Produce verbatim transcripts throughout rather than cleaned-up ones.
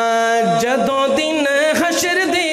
जदों दिन हशर दे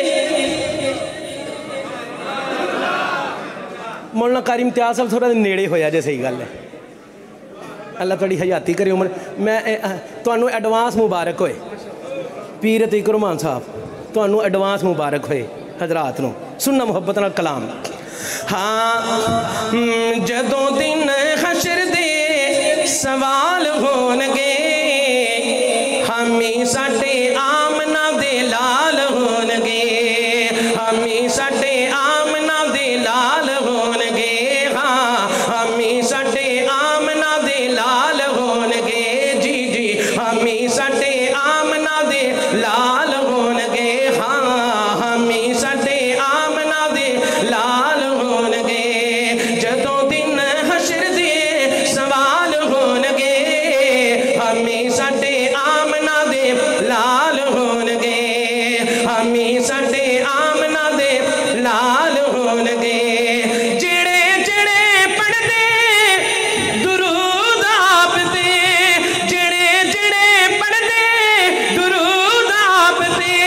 मौलाना कारी इम्तियाज़ साहब थोड़ा नेड़े होया जे सही गल है। अल्लाह थोड़ी हयाती करे उम्र। मैं तुहानू एडवांस मुबारक होए पीर अतीक रहमान साहब, तुहानू एडवांस मुबारक होए हजरात नू। सुनना मुहब्बत नाल कलाम। हाँ जदों दिन हशर दे सवाल होणगे हामी साडे आमना दे लाल होणगे, हामी साडे आमना दे लाल होणगे। हाँ हामी साडे आमना दे लाल होणगे जी जी, हामी साडे आमना दे लाल होणगे। हाँ हामी साडे आमना दे लाल होणगे जदों दिन हशर दे सवाल होणगे, हामी साडे आमना दे लाल होणगे, हामी साडे आमना दे लाल होणगे। जेड़े जेड़े पढ़दे दुरूद आप दे, जेड़े जेड़े पढ़दे दुरूद आप दे,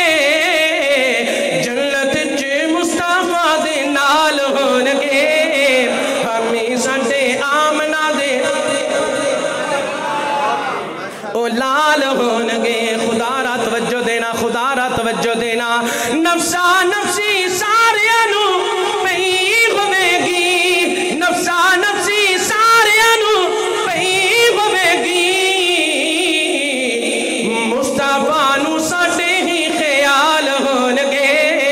जन्नत च मुस्तफा दे नाल होणगे। हामी साडे आमना दे ओ लाल होणगे। खुदारा तवज्जो देना, खुदारा तवज्जो देना। नफसा नफसी सारियां नू पई होवेगी, नफसा नफसी सारियां नू पई होवेगी। मुस्तफा नू साडे ही ख्याल होणगे।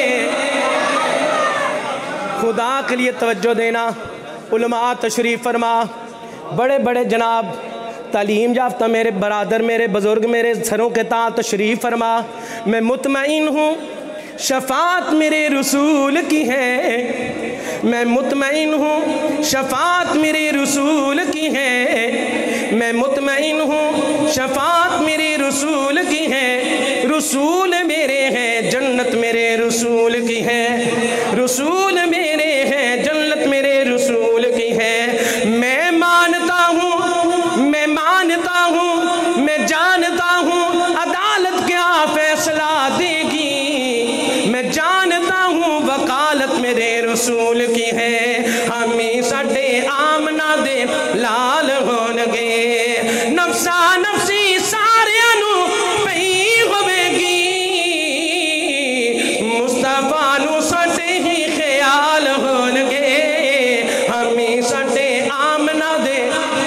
खुदा के लिए तवज्जो देना। उलमा तशरीफ फरमा, बड़े बड़े जनाब तालीम याफ्ता मेरे बरादर, मेरे बुजुर्ग, मेरे सरों के तां तशरीफ़ फरमा। मैं मुतमईन हूँ शफ़ात मेरे रसूल की है, मैं मुतमईन हूँ शफ़ात मेरे रसूल की है, मैं मुतमईन हूँ शफ़ात मेरे रसूल की है। रसूल मेरे हैं जन्नत मेरे रसूल की है, रसूल मेरे हैं जन्नत मेरे रसूल की है। मैं मानता हूँ मैं मानता हूँ मैं जानता हूँ अदालत क्या फैसला देगी, मैं जानता हूँ वकालत मेरे रसूल की है। हमें साडे आमना दे लाल होणगे। नफसा नफसी सारियां नू पई होवेगी, मुस्तफा नू साडे ही ख्याल होणगे। हमें साडे आमना दे।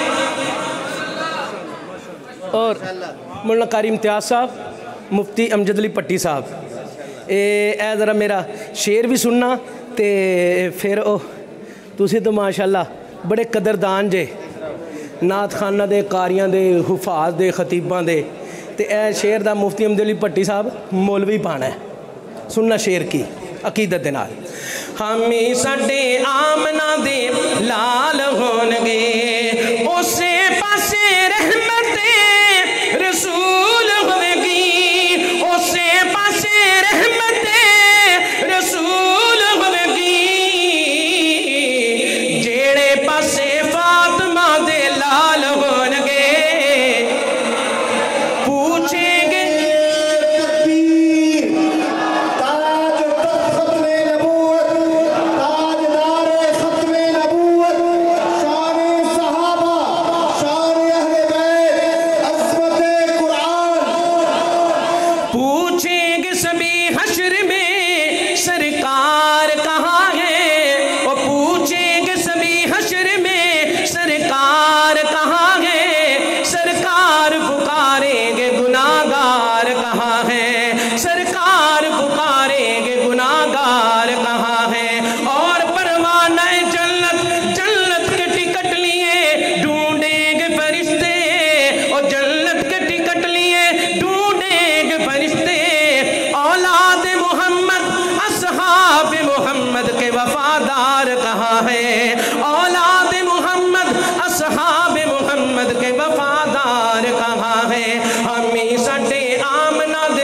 और मौलाना कारी इम्तियाज़ साहब, मुफ्ती अमजद अली भट्टी साहब, ए ज़रा मेरा शेर भी सुनना ते फिर ओ तुसी तो माशाअल्लाह बड़े कदरदान जे नात खाना दे, कारियां दे, हुफाज दे, खतीबां दे, ते ए शेर दा मुफ्ती अमजद अली भट्टी साहब मौलवी पाना है। सुनना शेर की अकीदत दे नाल। हामी साडे आमना दे लाल होणगे, उसे पासे रहमत रसूल होवेगी, उसे पासे रहमत रसूल होवेगी। जेड़े पासे फातिमा दे लाल होणगे, पूछेंगे ताज खत्मे नबूवत, ताजदारे खत्मे नबूवत, शान सहाबा, शान अहले बैत, अज़मते कुरान। पूछेंगे सभी हश्र में सरकार कहाँ है, वो पूछेंगे सभी हश्र में सरकार कहाँ है। सरकार पुकारेंगे गुनाहगार कहाँ है, सरकार पुकारेंगे गुनाहगार कहाँ है। और परवाना जन्नत जन्नत के टिकट लिए ढूंढेंगे फरिश्ते, और जन्नत के टिकट लिए ढूंढेंगे फरिश्ते। औलाद मोहम्मद असहाब मोहम्मद के वफादार कहाँ है, औलाद मोहम्मद असहाब मोहम्मद के वफादार कहाँ है। हमें साडे आमना दे।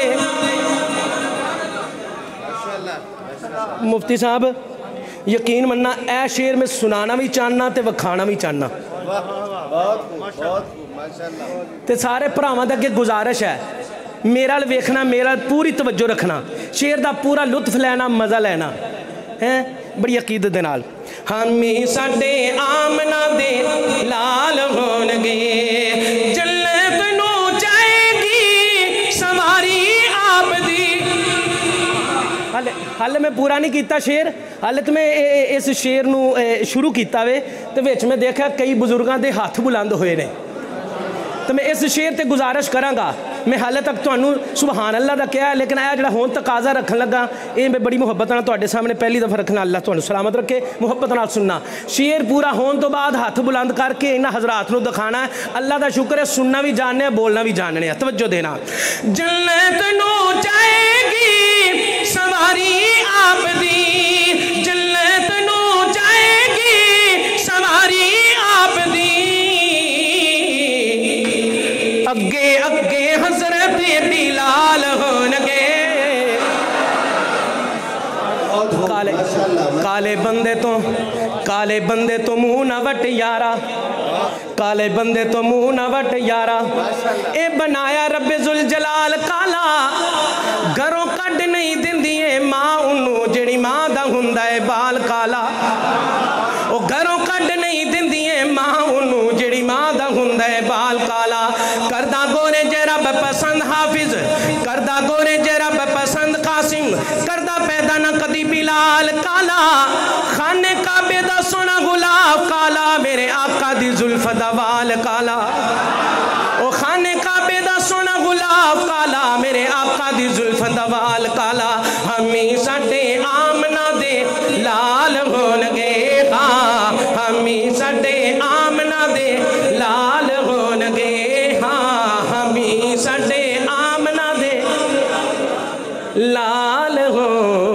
मुफ्ती साहब यकीन मन्ना ए शेर में सुनाना भी चाहना ते वखाना भी चाहना। बहुत खूब, बहुत खूब, माशाअल्लाह। ते सारे भरावां दे अगे गुजारिश है मेरा वेखना, मेरा पूरी तवज्जो रखना, शेर का पूरा लुत्फ लैना, मज़ा लैना है बड़ी अकीदत दे नाल। हामी साडे आमना दे लाल होणगे, जन्नत नू जाएगी सवारी आप दी। हाले हाले मैं पूरा नहीं किया शेर, हाले तो मैं इस शेर नू शुरू किया वे तो विच मैं देखा कई बुजुर्गों के हथ बुलंद होए ने, तो मैं इस शेर ते गुजारिश करांगा। मैं हाले तक तुहानू सुबहान अल्लाह का कहा, लेकिन यह जो हुण तकाजा रखन लगा ये मैं बड़ी मुहब्बत नाल तुहाडे सामने पहली दफ़ा रखना। अल्लाह तुहानू सलामत रखे, मुहब्बत नाल सुनना। शेर पूरा होने तो बाद हथ बुलंद करके इन्हां हज़रात नू दिखाना है। अल्लाह का शुक्र है सुनना भी जानने, बोलना भी जानने। तवज्जो देना। जन्नत नू जाएगी सवारी आप दी, जन्नत नू जाएगी सवारी आप दी, अगे अगे हजरत बिलाल होणगे। काले काले बंदे तो काले बंदे तो मुंह ना वट यारा, काले बंदे तो मुंह ना वट यारा, ए बनाया रब्बे जुल जलाल काला, घरों कढ़ नहीं दिंदी ए मां उन्नू जेड़ी मां दा हुंदा है बाल काला। ओ घरों कढ़ नहीं दिंदी ए मां उन्नू जेड़ी मां दा हुंदा है बाल काला। करदा गोरे जे रब पसंद हाफिज, करदा गोरे जे रब पसंद कासिम, करदा पैदा ना कदी बिलाल काला। खाने काबे दा सोना गुलाब काला, मेरे आका दी जुल्फ दा वाल काला। ओ खाने काबे दा सोना गुलाब काला, मेरे आका दी जुल्फ दा वाल काला। हमी साडे आमना दे लाल होणगे, हाँ हमी साडे आमना दे लाल होणगे, हाँ हमी साडे आमना दे लाल हो